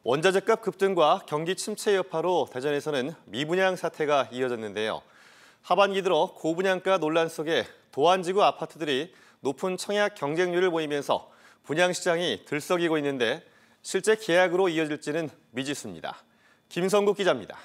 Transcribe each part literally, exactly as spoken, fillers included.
원자재값 급등과 경기 침체 여파로 대전에서는 미분양 사태가 이어졌는데요. 하반기 들어 고분양가 논란 속에 도안지구 아파트들이 높은 청약 경쟁률을 보이면서 분양 시장이 들썩이고 있는데 실제 계약으로 이어질지는 미지수입니다. 김성국 기자입니다.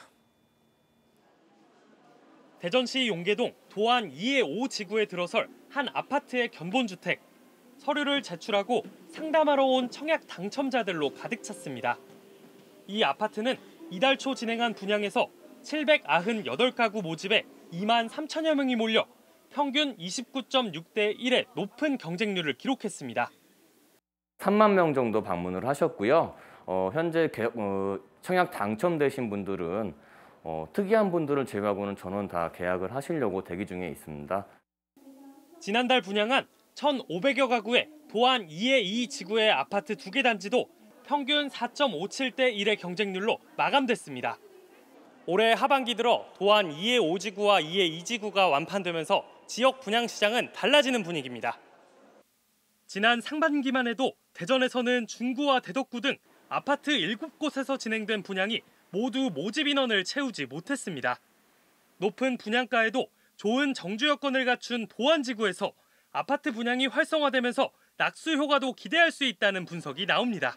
대전시 용계동 도안 이의 오 지구에 들어설 한 아파트의 견본주택. 서류를 제출하고 상담하러 온 청약 당첨자들로 가득 찼습니다. 이 아파트는 이달 초 진행한 분양에서 칠백구십팔 가구 모집에 이만 삼천여 명이 몰려 평균 이십구 점 육 대 일의 높은 경쟁률을 기록했습니다. 삼만 명 정도 방문을 하셨고요. 어, 현재 개, 어, 청약 당첨되신 분들은 어, 특이한 분들을 제외하고는 전원 다 계약을 하시려고 대기 중에 있습니다. 지난달 분양한 천오백여 가구의 도안 이의 이 지구의 아파트 두 개 단지도 평균 사 점 오칠 대 일의 경쟁률로 마감됐습니다. 올해 하반기 들어 도안 이의 오 지구와 이의 이 지구가 완판되면서 지역 분양 시장은 달라지는 분위기입니다. 지난 상반기만 해도 대전에서는 중구와 대덕구 등 아파트 일곱 곳에서 진행된 분양이 모두 모집 인원을 채우지 못했습니다. 높은 분양가에도 좋은 정주 여건을 갖춘 도안지구에서 아파트 분양이 활성화되면서 낙수 효과도 기대할 수 있다는 분석이 나옵니다.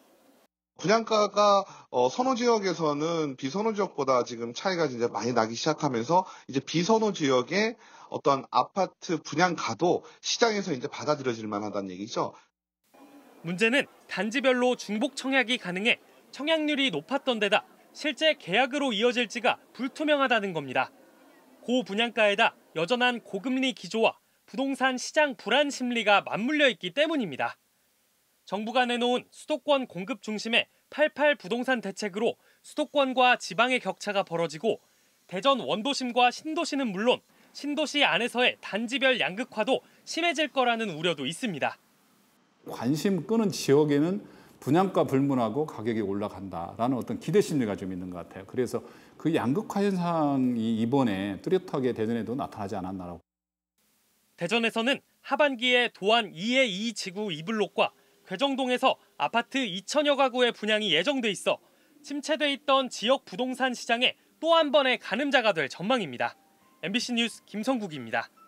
분양가가 어, 선호 지역에서는 비선호 지역보다 지금 차이가 이제 많이 나기 시작하면서 이제 비선호 지역의 어떤 아파트 분양가도 시장에서 이제 받아들여질 만하다는 얘기죠. 문제는 단지별로 중복 청약이 가능해 청약률이 높았던 데다 실제 계약으로 이어질지가 불투명하다는 겁니다. 고분양가에다 여전한 고금리 기조와 부동산 시장 불안 심리가 맞물려 있기 때문입니다. 정부가 내놓은 수도권 공급 중심의 팔십팔 부동산 대책으로 수도권과 지방의 격차가 벌어지고 대전 원도심과 신도시는 물론 신도시 안에서의 단지별 양극화도 심해질 거라는 우려도 있습니다. 관심 끄는 지역에는 분양가 불문하고 가격이 올라간다라는 어떤 기대 심리가 좀 있는 것 같아요. 그래서 그 양극화 현상이 이번에 뚜렷하게 대전에도 나타나지 않았나라고. 대전에서는 하반기에 도안 이의 이 지구 이 블록과 괴정동에서 아파트 이천여 가구의 분양이 예정돼 있어 침체돼 있던 지역 부동산 시장에 또 한 번의 가늠자가 될 전망입니다. 엠비씨 뉴스 김성국입니다.